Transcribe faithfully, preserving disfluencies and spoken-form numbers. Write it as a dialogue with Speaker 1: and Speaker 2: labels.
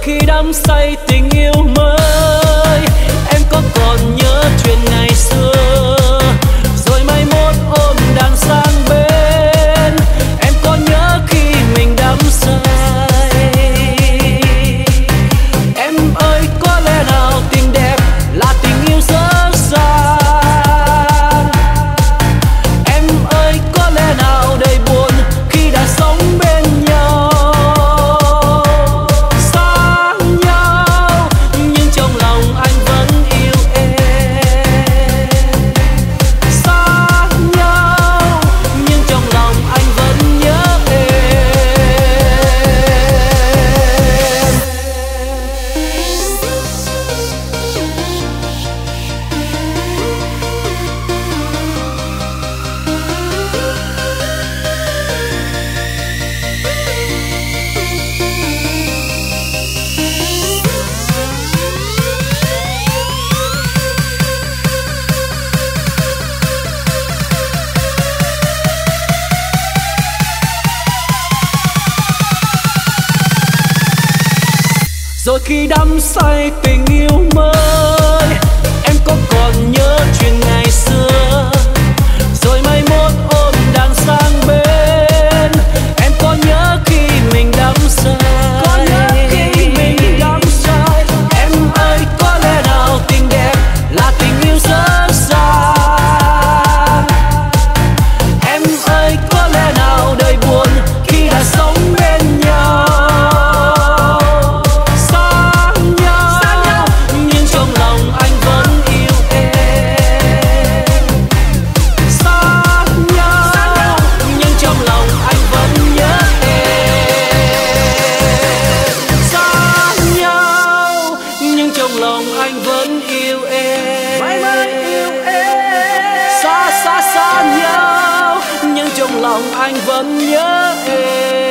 Speaker 1: khi đắm say tình yêu mới, em có còn nhớ chuyện ngày xưa, rồi mai mốt ôm đàn sang bên, em có nhớ khi mình đắm say. Em ơi có lẽ nào tình đẹp là tình yêu dở dang, em ơi có lẽ nào đầy buồn khi đã sống bên nhau. Xa nhau nhưng trong lòng anh vẫn yêu em, xa nhau nhưng trong lòng anh vẫn nhớ em. Rồi khi đắm say tình yêu mới, em có còn nhớ chuyện ngày xưa, rồi mai mốt ôm đàn sang bên, em có nhớ khi mình đắm say, có nhớ khi mình đắm say. Em ơi có lẽ nào tình đẹp là tình yêu dở dang, em ơi có lẽ nào đời buồn khi đã sống bên nhau. Lòng anh vẫn nhớ em.